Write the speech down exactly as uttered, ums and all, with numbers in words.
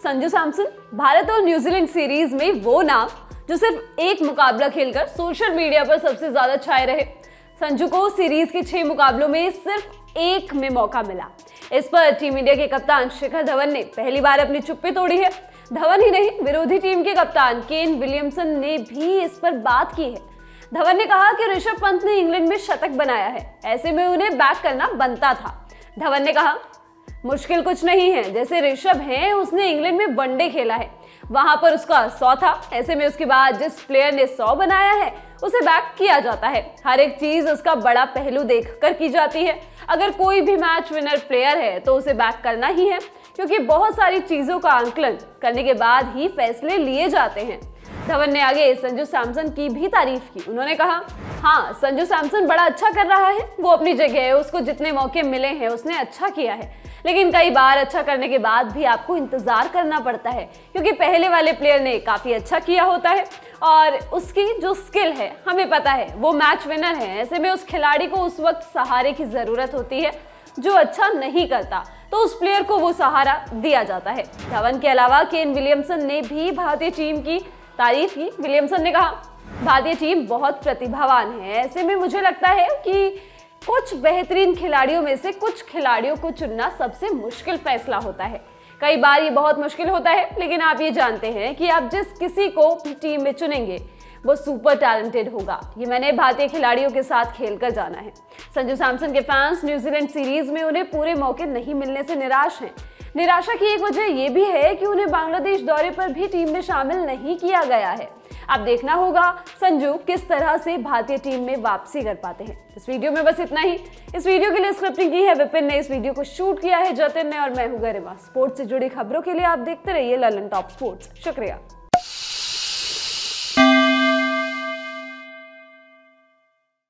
संजू सैमसन भारत और New Zealand series में वो नाम जो सिर्फ एक मुकाबला खेलकर सोशल मीडिया पर सबसे ज्यादा छाए रहे। संजू को सीरीज के छह मुकाबलों में सिर्फ एक में मौका मिला। इस पर टीम इंडिया के कप्तान शिखर धवन ने पहली बार अपनी चुप्पी तोड़ी है। धवन ही नहीं, विरोधी टीम के कप्तान केन विलियमसन ने भी इस पर बात की है। धवन ने कहा कि ऋषभ पंत ने इंग्लैंड में शतक बनाया है, ऐसे में उन्हें बैक करना बनता था। धवन ने कहा, मुश्किल कुछ नहीं है, जैसे ऋषभ है उसने इंग्लैंड में वनडे खेला है, वहां पर उसका सौ था, ऐसे में उसके बाद जिस प्लेयर ने सौ बनाया है उसे बैक किया जाता है। हर एक चीज उसका बड़ा पहलू देखकर की जाती है। अगर कोई भी मैच विनर प्लेयर है तो उसे बैक करना ही है, क्योंकि बहुत सारी चीजों का आंकलन करने के बाद ही फैसले लिए जाते हैं। धवन ने आगे संजू सैमसन की भी तारीफ की। उन्होंने कहा, हाँ, संजू सैमसन बड़ा अच्छा कर रहा है, वो अपनी जगह है, उसको जितने मौके मिले हैं उसने अच्छा किया है, लेकिन कई बार अच्छा करने के बाद भी आपको इंतजार करना पड़ता है, क्योंकि पहले वाले प्लेयर ने काफी अच्छा किया होता है और उसकी जो स्किल है हमें पता है, वो मैच विनर है। ऐसे में उस खिलाड़ी को उस वक्त सहारे की जरूरत होती है, जो अच्छा नहीं करता तो उस प्लेयर को वो सहारा दिया जाता है। धवन के अलावा केन विलियमसन ने भी भारतीय टीम की तारीफ की। विलियमसन ने कहा, भारतीय टीम बहुत प्रतिभावान है, ऐसे में मुझे लगता है कि कुछ बेहतरीन खिलाड़ियों में से कुछ खिलाड़ियों को चुनना सबसे मुश्किल फैसला होता है। कई बार ये बहुत मुश्किल होता है, लेकिन आप ये जानते हैं कि आप जिस किसी को भी टीम में चुनेंगे वो सुपर टैलेंटेड होगा। ये मैंने भारतीय खिलाड़ियों के साथ खेलकर जाना है। संजू सैमसन के फैंस न्यूजीलैंड सीरीज में उन्हें पूरे मौके नहीं मिलने से निराश हैं। निराशा की एक वजह ये भी है कि उन्हें बांग्लादेश दौरे पर भी टीम में शामिल नहीं किया गया है। अब देखना होगा संजू किस तरह से भारतीय टीम में वापसी कर पाते हैं। इस वीडियो में बस इतना ही। इस वीडियो के लिए स्क्रिप्टिंग की है विपिन ने, इस वीडियो को शूट किया है जतिन ने और मैं हूं गरिमा। स्पोर्ट्स से जुड़ी खबरों के लिए आप देखते रहिए ललन टॉप स्पोर्ट्स। शुक्रिया।